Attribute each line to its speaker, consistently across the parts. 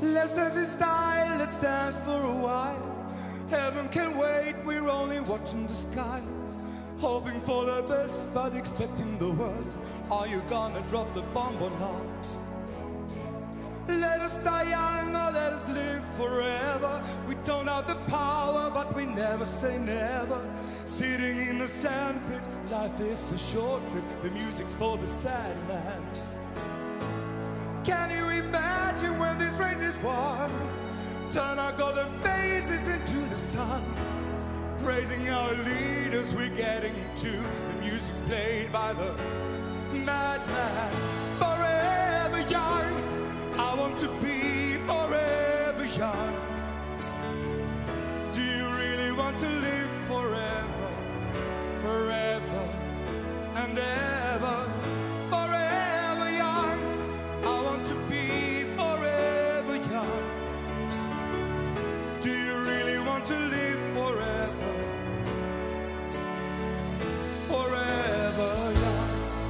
Speaker 1: Let's dance in style, let's dance for a while. Heaven can wait, we're only watching the skies. Hoping for the best, but expecting the worst. Are you gonna drop the bomb or not? Let us die young or let us live forever. We don't have the power, but we never say never. Sitting in the sandpit, life is a short trip. The music's for the sad man. Can you imagine when this race is won? Turn our golden faces into the sun. Praising our leaders, we're getting to. The music's played by the madman. Forever young, I want to be forever young. Do you really want to live forever, forever and ever? Forever young, I want to be forever young. Do you really want to live forever, forever young?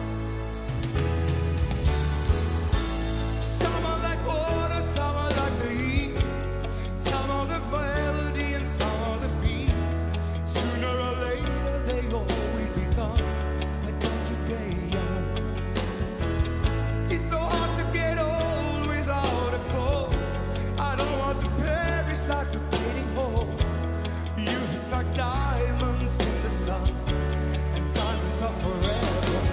Speaker 1: Some are like water, some are like the heat. Some are the melody and some are the beat. Sooner or later they all will be gone. Why don't you get young? It's so hard to get old without a cause. I don't want to perish like a fading horse. Youth is like diamonds in the sun, and diamonds are forever.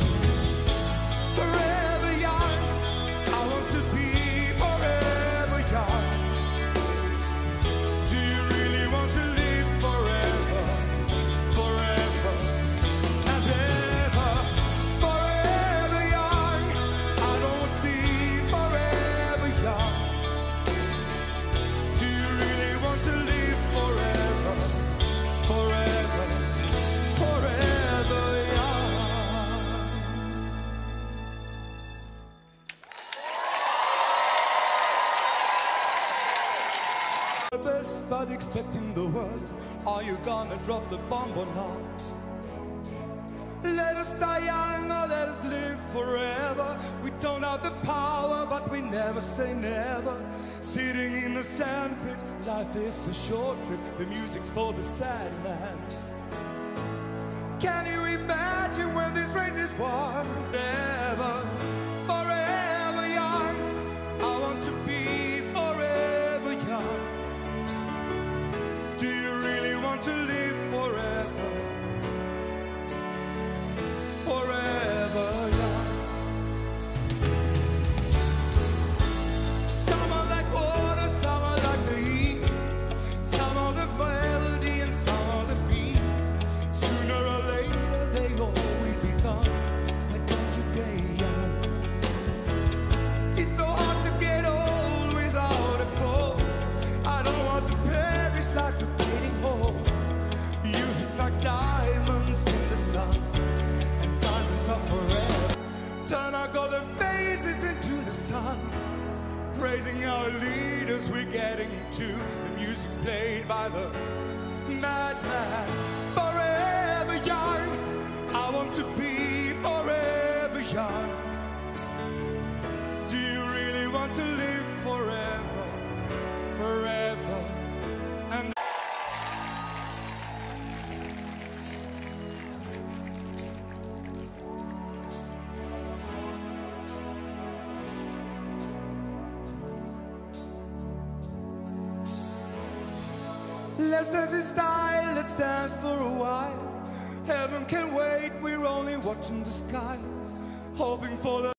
Speaker 1: Forever young, I want to be forever young. Do you really want to live forever, forever and ever? Forever young, I don't want to be forever young. Do you really want to live forever, forever, forever young? The best, but expecting the worst. Are you gonna drop the bomb or not? Let us die young or let us live forever. We don't have the power, but we never say never. Sitting in the sandpit, life is a short trip. The music's for the sad man. Can you imagine when this race is won? Never. Forever young, I want to be forever young. Do you really want to live forever, forever young? Some are like water, some are like the heat. Some are the melody and some are the beat. Sooner or later they all will be gone. Why don't you get young? It's so hard to get old without a cause. I don't want to perish like a fading horse. Youth is like diamonds in the sun, and diamonds are forever. Turn our golden faces into the sun. Praising our leaders, we're getting to. The music's played by the madman. Forever young, I want to be forever young. Do you really want to live forever, forever and let's dance in style, let's dance for a while. Heaven can wait, we're only watching the skies. Hoping for the